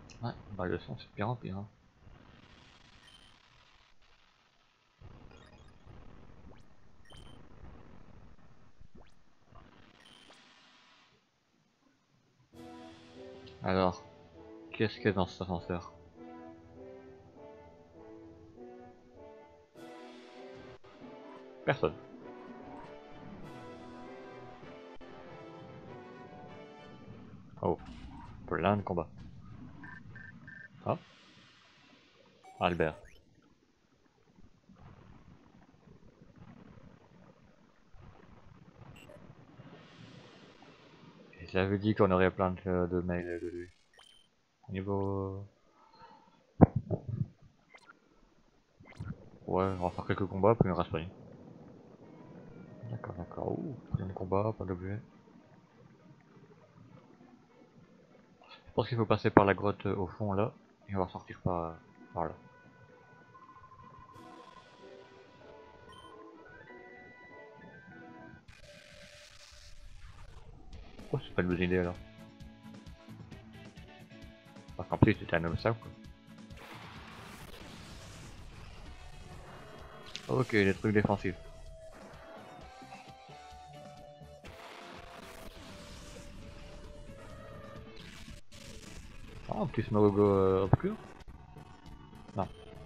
Ouais, bah le son c'est de pire en pire. Hein. Alors, qu'est-ce qu'il y a dans cet ascenseur? Personne. Oh, plein de combats. Ah, Albert. J'avais dit qu'on aurait plein de mails de lui. Niveau... Ouais, on va faire quelques combats, puis on reste rien. D'accord, d'accord. Ouh, plein de combats, pas d'objets. Je pense qu'il faut passer par la grotte au fond là, et on va sortir par là. Oh, c'est pas une bonne idée alors. Parce qu'en plus c'était un obstacle. Ok, des trucs défensifs. Ah, un petit Smogo obscur. Non.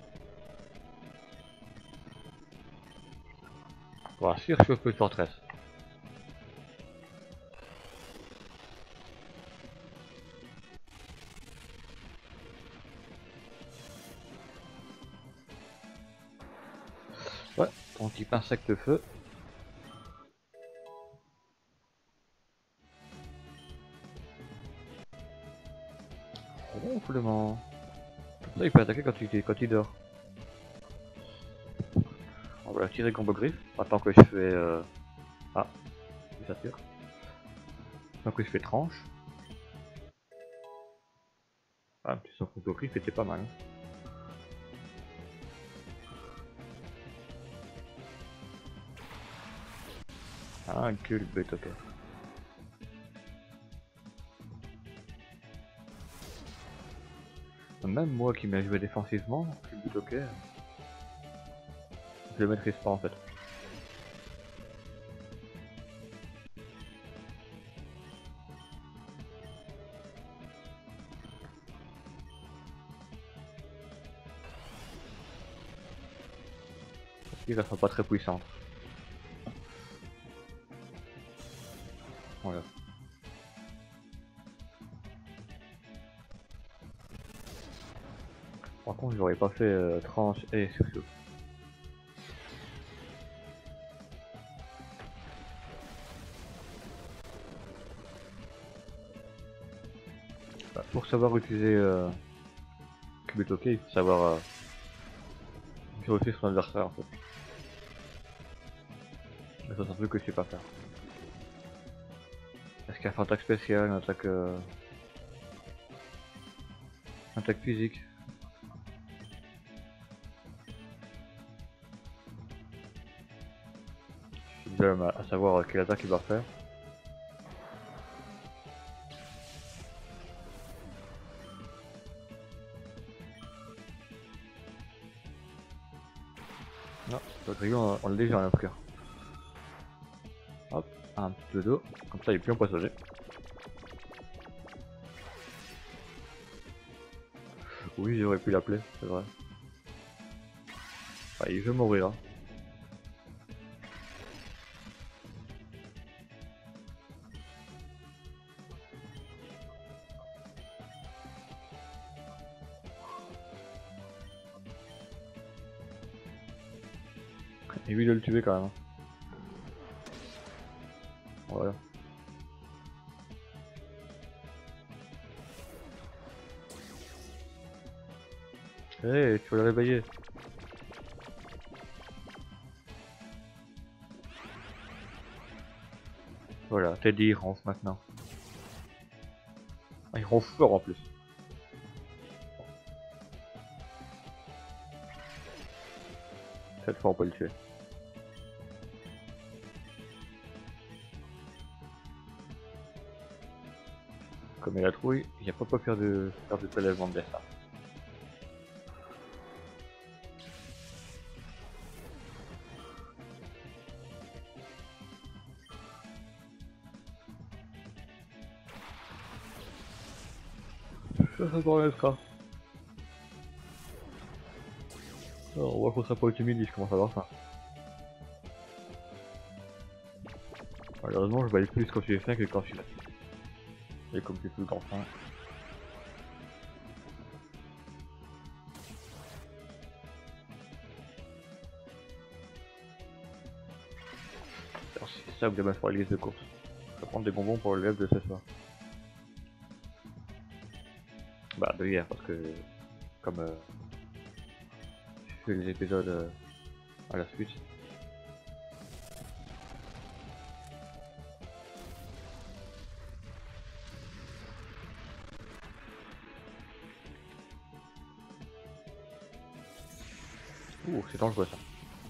Voilà, surchauffe le forteresse. Ouais, ton type insecte feu. Ronflement. Là, il peut attaquer quand il dort. On va la tirer combo griffe. Attends que je fais. Ah, ça tire. Tant que je fais tranche. Ah, petit son combo griffe était pas mal. Hein. Ah, un culbute, ok. Même moi qui m'ai joué défensivement, culbute, ok. Je le maîtrise pas en fait. Il ne sont pas très puissante. Voilà. Par contre, j'aurais pas fait tranche et sursaut. Bah, pour savoir utiliser culbute, ok, il faut savoir purifier son adversaire en fait. Mais ça, c'est un truc que je sais pas faire. Est-ce qu'il y a une attaque spéciale, une attaque physique? Je suis déjà à savoir quelle attaque il va faire. Non, le grillon, on l'a déjà en cœur. Hop, un petit peu d'eau, comme ça il est plus empoisonné. Oui, j'aurais pu l'appeler, c'est vrai. Ah, il veut mourir. Hein. Évite de le tuer quand même. Hein. Voilà. Eh, hey, tu vas le réveiller. Voilà, Teddy il ronfle maintenant. Ah, il ronfle fort en plus. Cette fois on peut le tuer. Comme il a trouvé, il n'y a pas faire de prélèvement de dessin. Ça permettra. Alors, on voit qu'on sera pas timide, je commence à avoir ça. Malheureusement, je valais plus quand je suis fin que quand je suis petit. Et comme c'est plus grand fin. C'est ça que j'aime faire les listes de course. Je vais prendre des bonbons pour le live de ce soir. Bah, de hier, parce que comme je fais les épisodes à la suite. Ouh, c'est dangereux ça.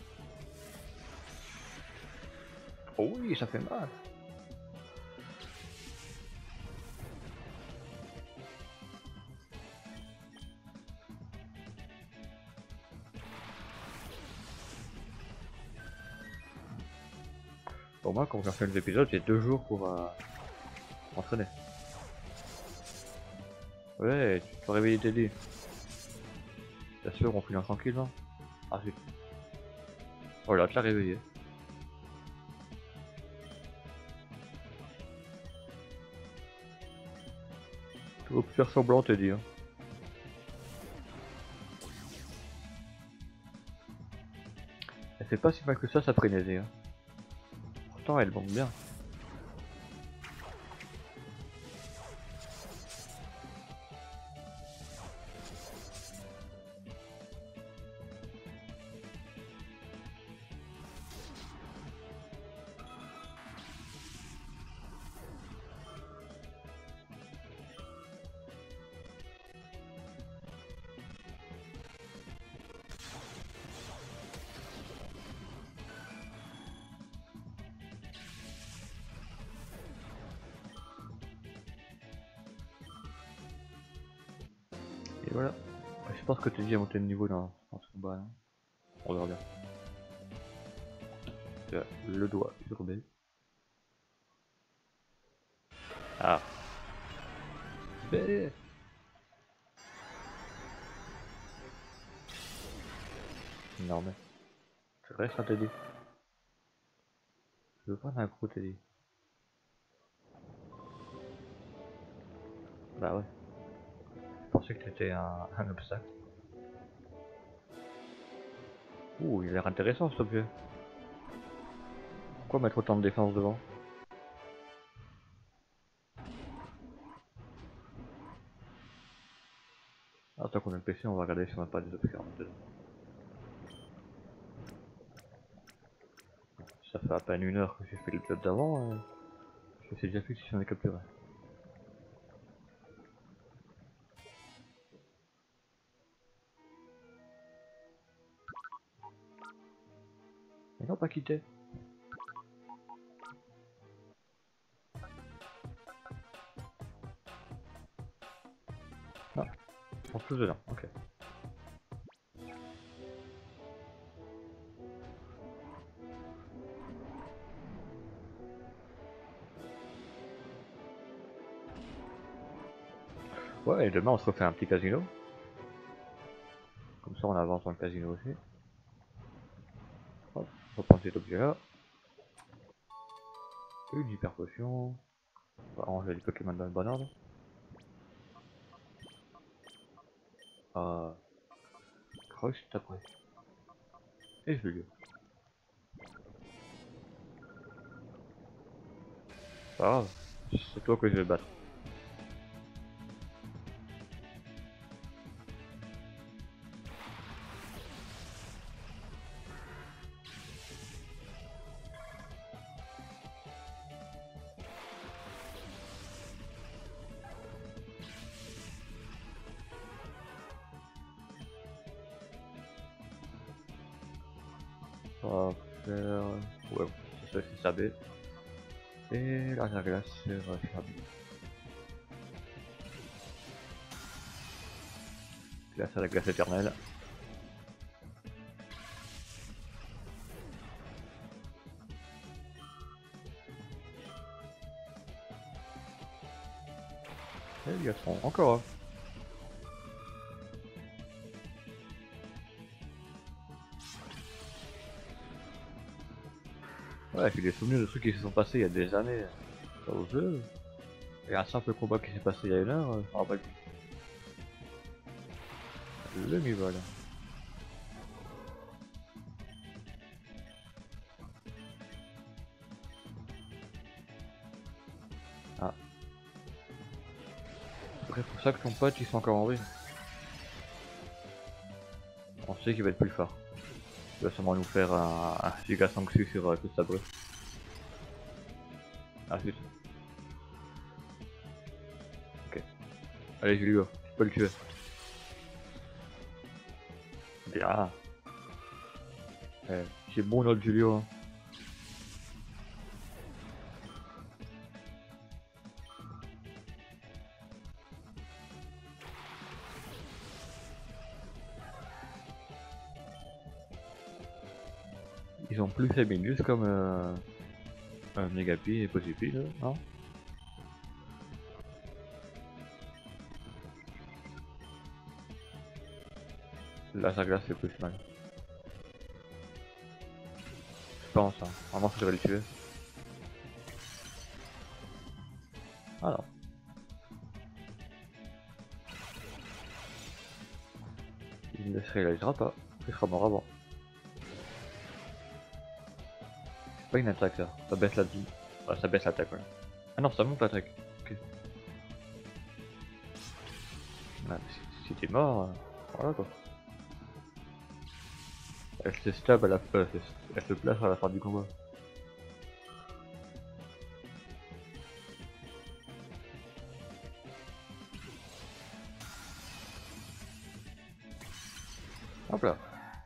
Oh oui, ça fait mal. Pour moi, quand on fait les épisodes, j'ai 2 jours pour m'entraîner. Ouais, tu peux réveiller Teddy. Bien sûr, on finit tranquille, non? Ah si. Voilà, tu l'as réveillé. Tu vas plus faire semblant, Teddy. Hein. Elle fait pas si mal que ça, sa frénésie. Hein. Pourtant, elle monte bien. Et voilà. Je pense que Teddy a monté de niveau dans ce combat. Hein. On verra bien. Le doigt sur B. Ah. B. Non mais. C'est vrai ça Teddy. Je veux pas un gros Teddy. Bah ouais. Je pensais que t'étais un obstacle. Ouh, il a l'air intéressant cet objet. Pourquoi mettre autant de défense devant? Ah, tant qu'on a le PC, on va regarder si on n'a pas des obstacles dedans. Ça fait à peine 1 heure que j'ai fait l'épisode d'avant. Je sais déjà plus si j'en ai capturé. Mais non, pas quitté. Ah, ils sont tous dedans, ok. Ouais, et demain on se refait un petit casino. Comme ça on avance dans le casino aussi. Hop, on va prendre cet objet là. Une hyper potion. On va ranger les Pokémon dans le bon ordre. Crush après. Et je le pas grave, c'est toi que je vais battre. On va faire... Ouais, c'est ça B. Et l'arrière glace sur B. Là c'est la glace éternelle. Et les garçons, encore un. Ouais, j'ai des souvenirs de trucs qui se sont passés il y a des années au jeu. Et un simple combat qui s'est passé il y a une heure, je me rappelle plus. Le mi-vol. Ah. C'est pour ça que ton pote il sont encore en vie. On sait qu'il va être plus fort. Il va sûrement nous faire un giga sanction sur tout sa brute. Ah zut. Ok. Allez Julio, tu peux le tuer. Bien. C'est bon notre Julio. Hein. Ils ont plus Sabinus comme Negapi et Posipi là, non? Là sa glace fait plus mal. Je pense, hein. Vraiment je devrais le tuer. Ah non. Il ne se réalisera pas. Il sera mort avant. C'est pas une attaque ça. Ça baisse la vie. Ouais, ça baisse l'attaque, ouais. Ah non, ça monte l'attaque. Ok. Ah, si t'es mort, voilà quoi. Elle se stable à la fin, elle se place à la fin du combat. Hop là.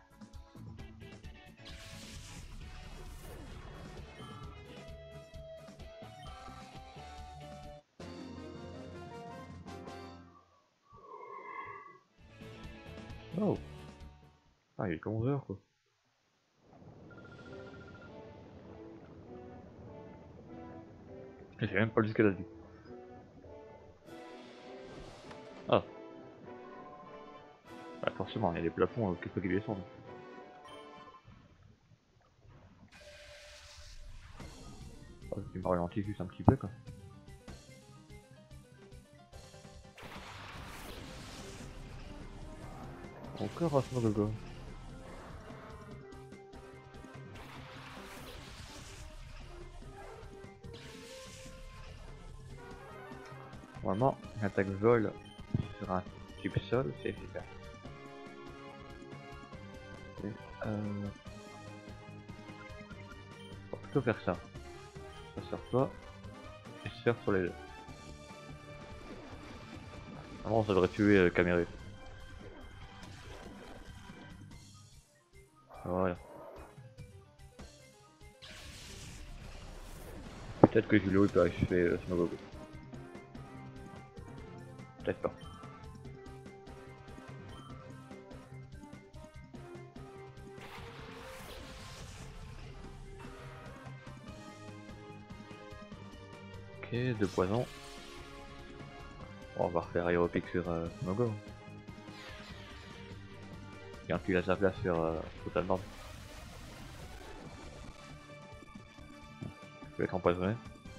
Oh. Ah, il est 11h quoi. J'ai même pas lu ce qu'elle a dit. Ah. Bah forcément, il y a des plafonds qu'il faut qu'ils descendent. Oh, il m'a ralenti juste un petit peu quoi. Encore un son de go. Normalement, une attaque vol sur un type sol, c'est efficace. Et, faut plutôt faire ça. Ça sur toi, et ça sur les deux. Normalement, ça devrait tuer Caméré. Voilà. Peut-être que Julio il peut achever Smogogo. Peut-être pas. Ok, 2 poisons. Bon, on va refaire aéropic sur Smogo. Et un petit laser glace sur Total Nord. Je vais être empoisonné.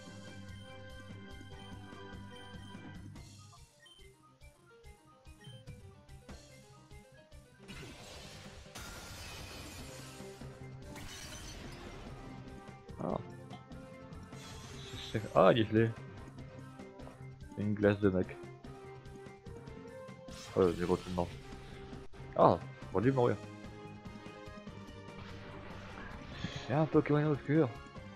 Ah, ah, il est gelé. Une glace de mec. J'ai retourné. Ah, on dû mourir. C'est un Pokémon obscur.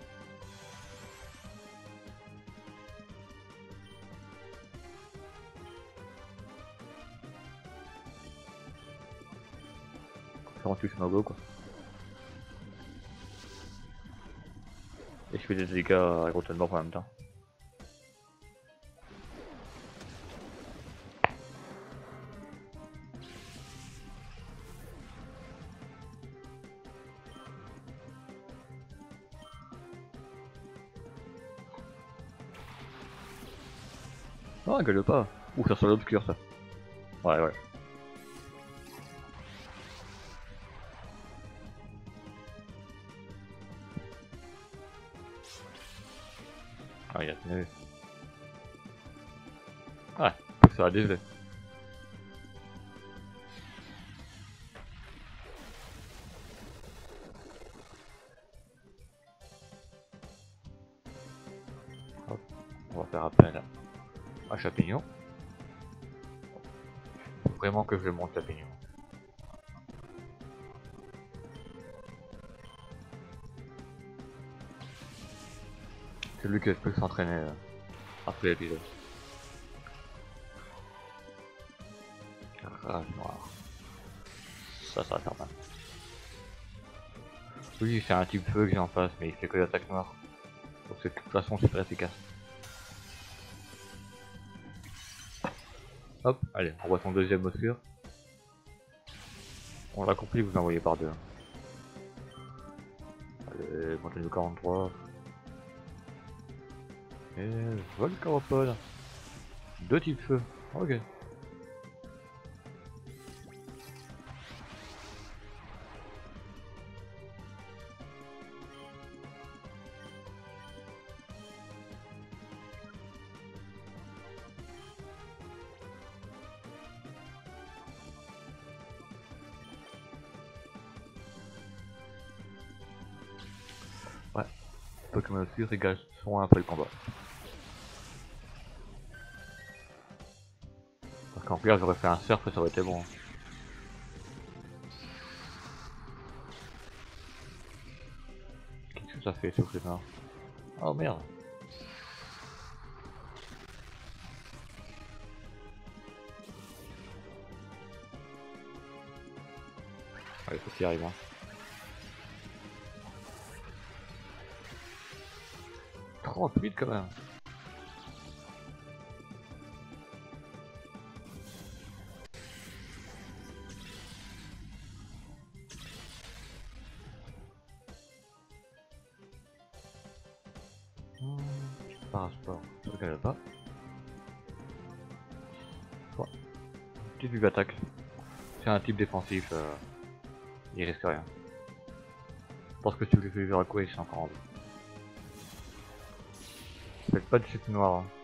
Ça rend plus Smogo quoi. Et je fais des dégâts à Rotten en même temps. Non, elle gueule pas. Ouh, ça sent l'obscur ça. Ouais, ouais. Ah, il a tenu. Ouais, ça a dégelé. Hop, on va faire appel à champignon. Faut vraiment que je monte champignon. C'est lui qui peut s'entraîner après l'épisode. Rage noire. Ça va faire mal. Oui, c'est un type feu que j'ai en face, mais il fait que l'attaque noire. Donc c'est de toute façon super efficace. Hop, allez, on voit son deuxième oscure. On l'a compris, vous envoyez par deux. Allez, montagne de 43. Et Volcaropode. Deux types feu. Ok. Ouais. Pokémon oscure égale son après le combat. Parce qu'en clair, j'aurais fait un surf et ça aurait été bon. Qu'est-ce que ça fait, souffle noir? Oh merde. Allez, faut qu'il arrive. Hein. Trop vite quand même. Parasport, je regarde pas. Ouais. Type attaque. C'est un type défensif, il risque rien. Je pense que si vous lui faites vivre à quoi, il s'en encore en vie. Faites pas de chute noire. Hein.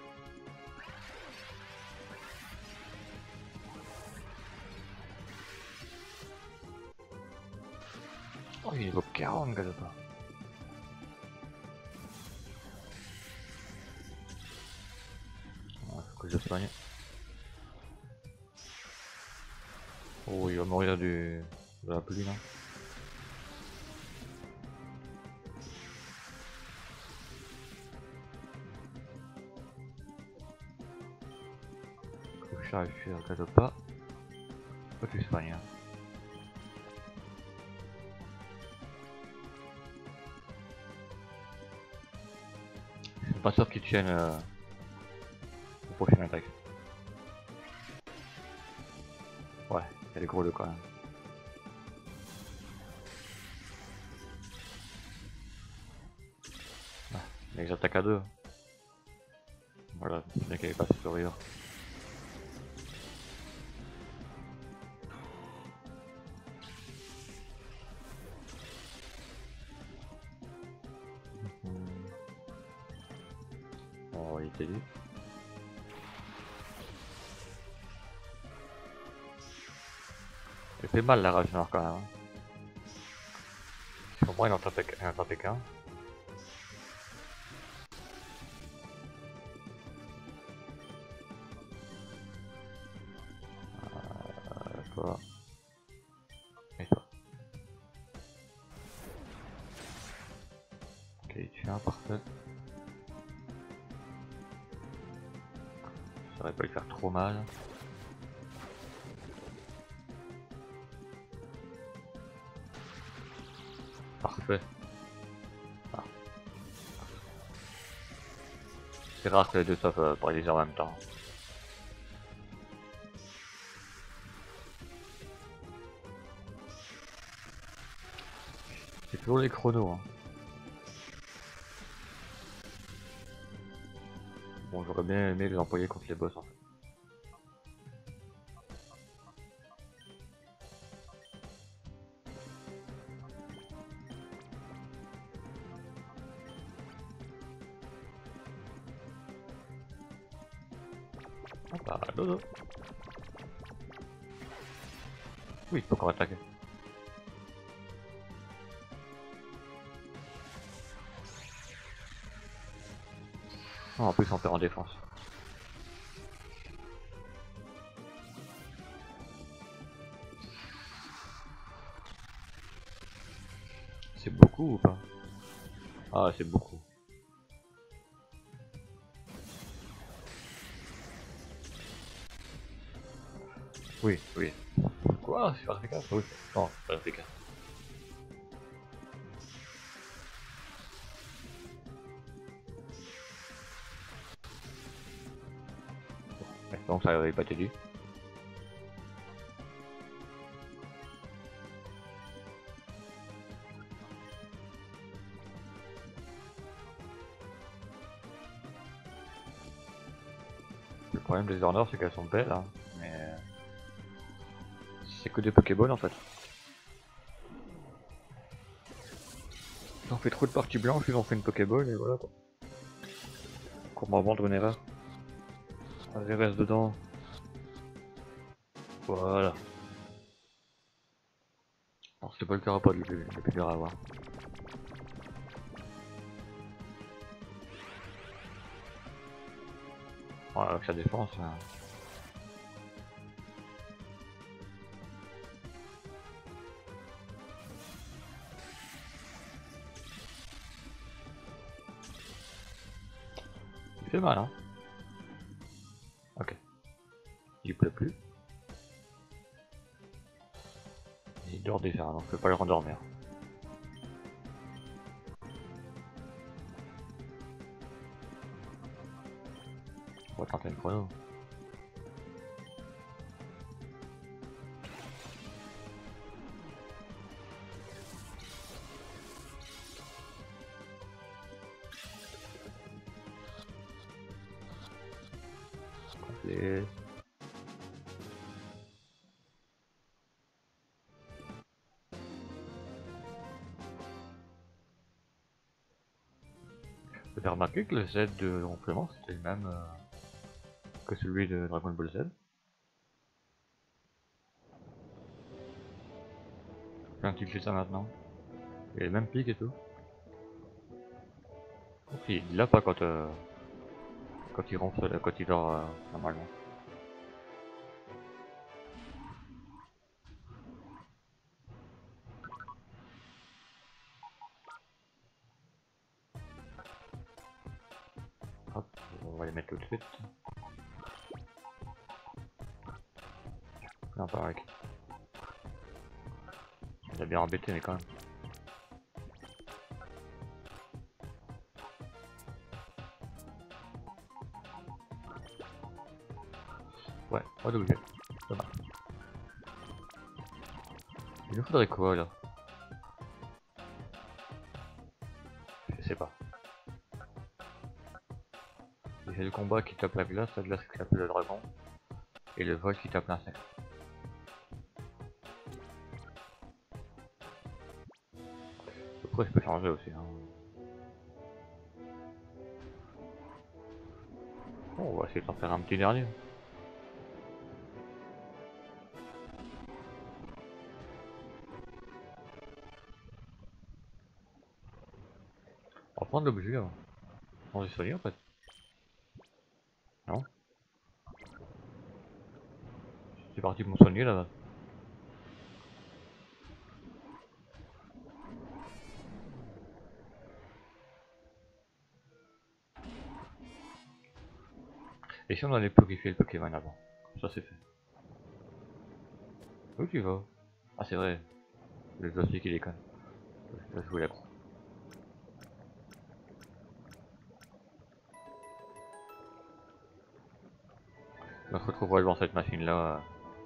Oh, il est niveau 40, gars, pas. Ouais, faut que je le soigne. Oh, il va mourir de la pluie, là. Faut que j'arrive sur le pas. Faut que tu soignes. Hein. Je suis pas sûr qu'il tienne au prochain attaque. Ouais, elle est gros le quand même. Ah, mais ils attaquent à deux. Voilà, le mec est pas supérieur. Oh, il était lui. Elle fait mal la rage noire quand même. Hein. Au moins il en tapait qu'un. Toi. Et toi. Ok, tu es un parfait. Ça aurait pas lui faire trop mal. Parfait. Ah. C'est rare que les deux soient paralysés en même temps. C'est toujours les chronos. Hein. Bon, Bon, j'aurais bien aimé les employer contre les boss en fait. Ah bah, dodo. Oui, il peut encore attaquer. Oh, en plus, on perd en défense. C'est beaucoup ou pas? Ah, c'est beaucoup. Oui, oui. Quoi? C'est pas efficace? Oui. Non, c'est pas efficace. Ouais, donc ça avait pas été dit. Le problème des Horneurs, c'est qu'elles sont belles, hein, mais c'est que des Pokéballs en fait. Ils ont fait trop de parties blanches, ils ont fait une Pokéball et voilà quoi. Comment vendre une erreur? Elle reste dedans. Voilà. Alors c'est pas le carapod le plus dur à avoir. Voilà, avec sa défense. Il fait mal hein. Ok. Il pleut plus. Il dort déjà, donc je peux pas le rendormir. On va tenter une chrono. Complet. Vous avez remarqué que le Z de complément c'était le même que celui de Dragon Ball Z? Quand il fait ça maintenant. Il a les mêmes pics et tout. Il l'a pas quand il ronfle, quand il dort normalement. Hop, on va les mettre tout de suite. Non, pareil. Il a bien embêté, mais quand même. Ouais, pas d'objet. Ça marche. Il nous faudrait quoi là? Je sais pas. Il y a le combat qui tape la glace qui tape le dragon, et le vol qui tape l'insecte. Après, je peux changer aussi. Hein. Bon, on va essayer d'en faire un petit dernier. On va prendre l'objet avant. On s'est soigné en fait. Non? C'est parti pour me soigner là-bas. Et si on allait purifier le Pokémon avant? Ça c'est fait. Où tu vas? Ah c'est vrai. Le dossier qui déconne. Je voulais la croix. On se retrouvera devant cette machine là.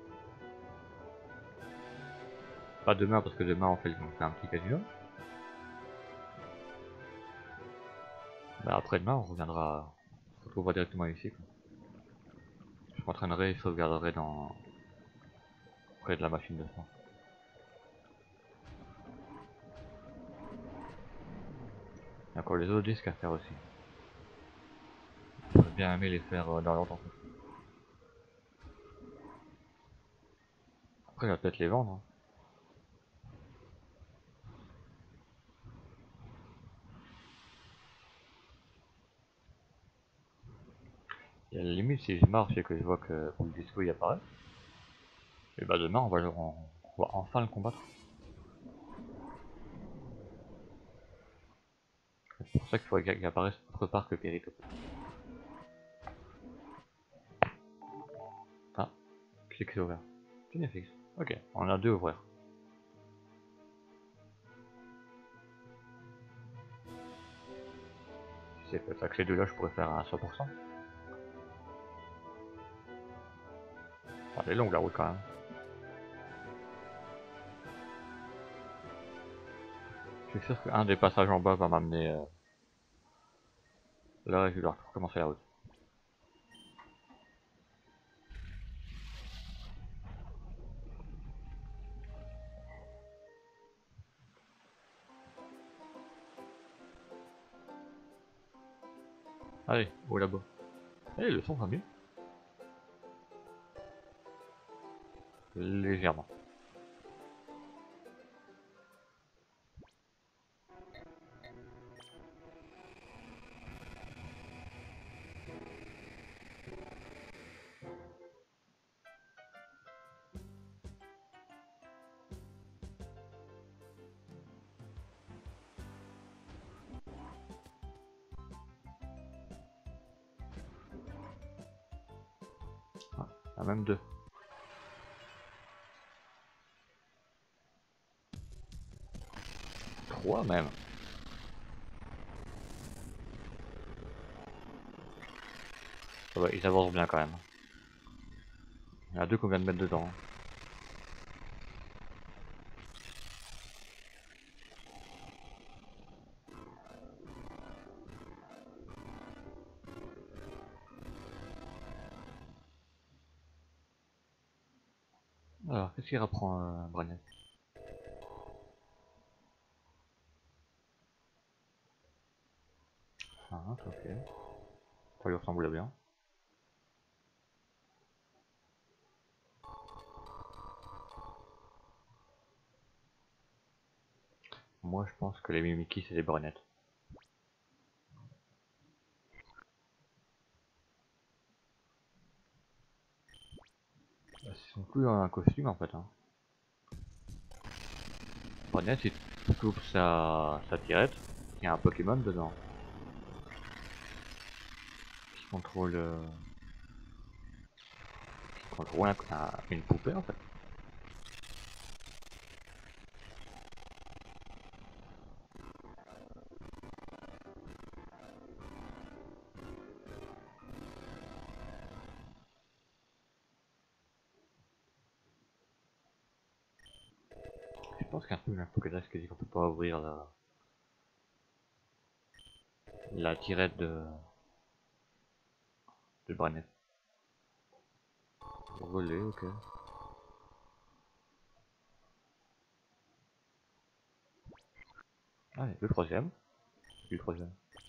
Pas demain parce que demain on fait un petit casino. Mais après-demain on reviendra retrouveras directement ici, quoi. Je m'entraînerai et sauvegarderai dans... près de la machine de sang. Il y a encore les autres disques à faire aussi. J'aurais bien aimé les faire dans l'ordre. Après, il va peut-être les vendre. Hein. Et à la limite, si je marche et que je vois que le disco il apparaît, et bah demain on va enfin le combattre. C'est pour ça qu'il faudrait qu'il apparaisse autre part que Périto. Ah, qui c'est que c'est ouvert? Kinefix. Ok, on a deux ouverts. Si c'est pas ça que ces deux là, je pourrais faire à 100%. Ah, elle est longue la route quand même. Je suis sûr qu'un des passages en bas va m'amener là, je dois recommencer la route. Allez, au labo. Eh, le son va mieux. Légèrement. Ah, même deux. 3 même. Ça va, ils avancent bien quand même. Il y en a deux qu'on vient de mettre dedans. Alors, qu'est-ce qu'il reprend Bragnet? Ah, ok. Ça lui ressemble bien. Moi, je pense que les Mimikis, c'est des Bragnettes. Ils sont plus dans un costume en fait. Hein. Bragnette, il coupe sa tirette. Il y a un Pokémon dedans. Qui contrôle... qui contrôle une poupée en fait. Je pense qu'un peu un Pokédex qui dit qu'on peut pas ouvrir la tirette de Bragnette. Voler, ok. Allez, le troisième. Le troisième.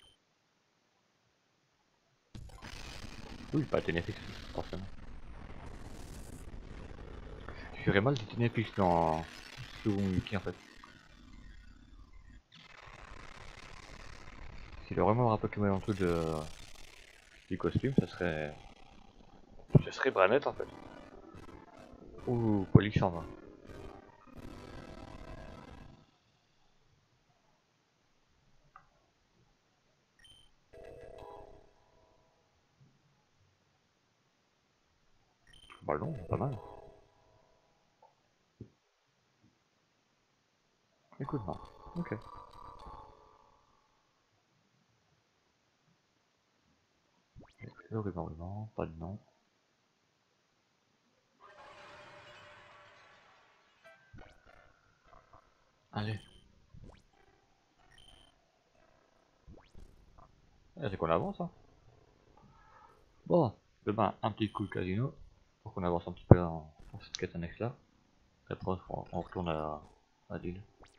Oui, pas Ténéfix, forcément. Je ferais mal de Ténéfix dans Second Wiki en fait. S'il y a vraiment un Pokémon en dessous du costume, ça serait... Ce serait Bragnette en fait. Ou Polychandre. Bah non, pas mal. Écoute, non. Ok. Le ruban, pas de nom. Allez. Ah, c'est qu'on avance, hein. Bon, demain un petit coup de casino, pour qu'on avance un petit peu dans cette quête annexe là. Et après on retourne à l'île.